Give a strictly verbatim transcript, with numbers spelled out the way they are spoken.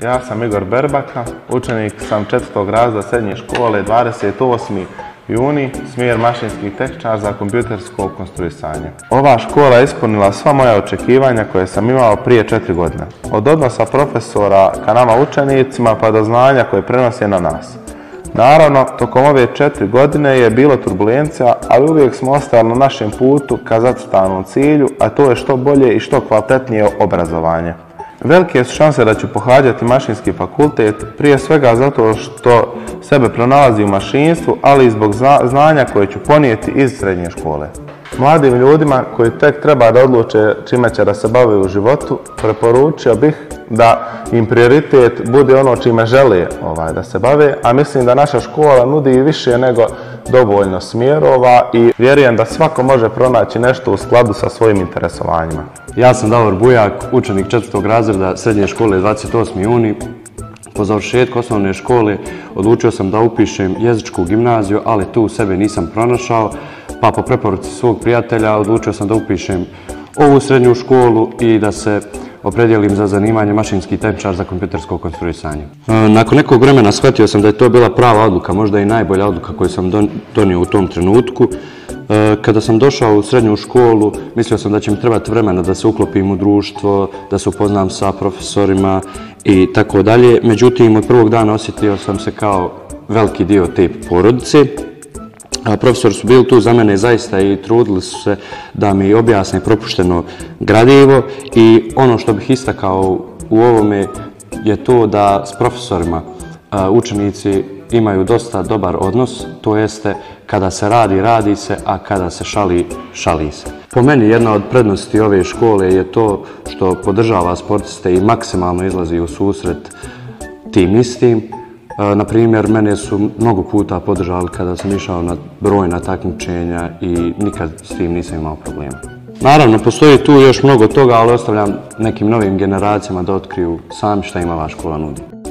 Ja sam Igor Berbaka, učenik sam četvrtog razreda srednje škole, dvadeset osmi juni, smjer mašinski tehničar za kompjutersko konstruisanje. Ova škola je ispunila sva moja očekivanja koje sam imao prije četiri godine. Od odnosa profesora ka nama učenicima pa do znanja koje prenose na nas. Naravno, tokom ove četiri godine je bilo turbulencija, ali uvijek smo ostali na našem putu ka zacrtanom cilju, a to je što bolje i što kvalitetnije obrazovanje. Velike su šanse da ću pohađati mašinski fakultet, prije svega zato što sebe pronalazi u mašinstvu, ali i zbog znanja koje ću ponijeti iz srednje škole. Mladim ljudima koji tek treba da odluče čime će da se bave u životu, preporučio bih da im prioritet bude ono čime žele ovaj, da se bave, a mislim da naša škola nudi više nego dovoljno smjerova i vjerujem da svako može pronaći nešto u skladu sa svojim interesovanjima. Ja sam Davor Bujak, učenik četvrtog razreda srednje škole dvadeset osmi juni. Po završetku osnovne škole odlučio sam da upišem jezičku gimnaziju, ali tu sebe nisam pronašao, pa po preporuci svog prijatelja odlučio sam da upišem ovu srednju školu i da se opredijelim za zanimanje mašinski tehničar za kompjutersko konstruisanje. Nakon nekog vremena shvatio sam da je to bila prava odluka, možda i najbolja odluka koju sam donio u tom trenutku. Kada sam došao u srednju školu, mislio sam da će mi trebati vremena da se uklopim u društvo, da se upoznam sa profesorima i tako dalje. Međutim, od prvog dana osjetio sam se kao veliki dio te porodice. Profesori su bili tu za mene zaista i trudili su se da mi objasne propušteno gradivo i ono što bih istakao u ovome je to da s profesorima učenici imaju dosta dobar odnos, to jeste kada se radi, radi se, a kada se šali, šali se. Po meni jedna od prednosti ove škole je to što podržava sportiste i maksimalno izlazi u susret tim istim. Na primjer, mene su mnogo puta podržali kada sam išao na brojna takmičenja i nikad s tim nisam imao problema. Naravno, postoji tu još mnogo toga, ali ostavljam nekim novim generacijama da otkriju sami šta im ova škola nudi.